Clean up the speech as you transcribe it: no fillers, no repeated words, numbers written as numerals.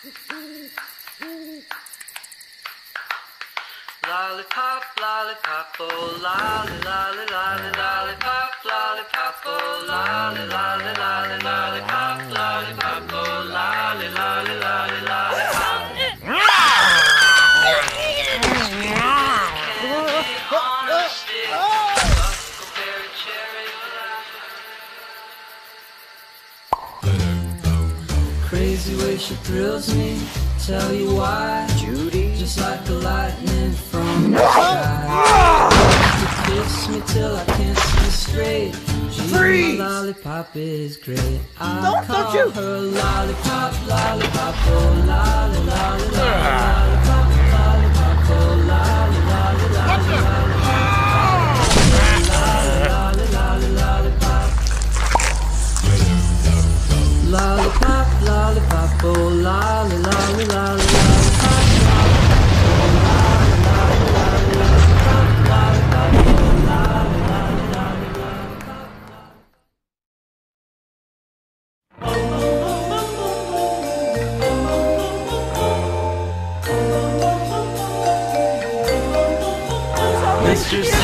Lollipop, lollipop, oh lolly, lolly, lolly, lollipop, lollipop, oh lolly, lolly, lolly, lollipop, lollipop, oh lolly, lolly, lolly, lollipop. Candy on a stick, huckleberry cherry. Crazy way she thrills me. Tell you why, Judy, just like the lightning from the sky. She kiss me till I can't see straight. Freeze! My lollipop is great. I call her lollipop, lollipop, oh lolly, lolly, lollipop, lollipop, oh lolly, lolly, lolly, lollipop, lollipop, lollipop, oh lolly, lolly, lolly, lollipop, oh lolly, lolly, lolly, lollipop, lollipop, oh lolly, lolly, lolly, lollipop. Mr.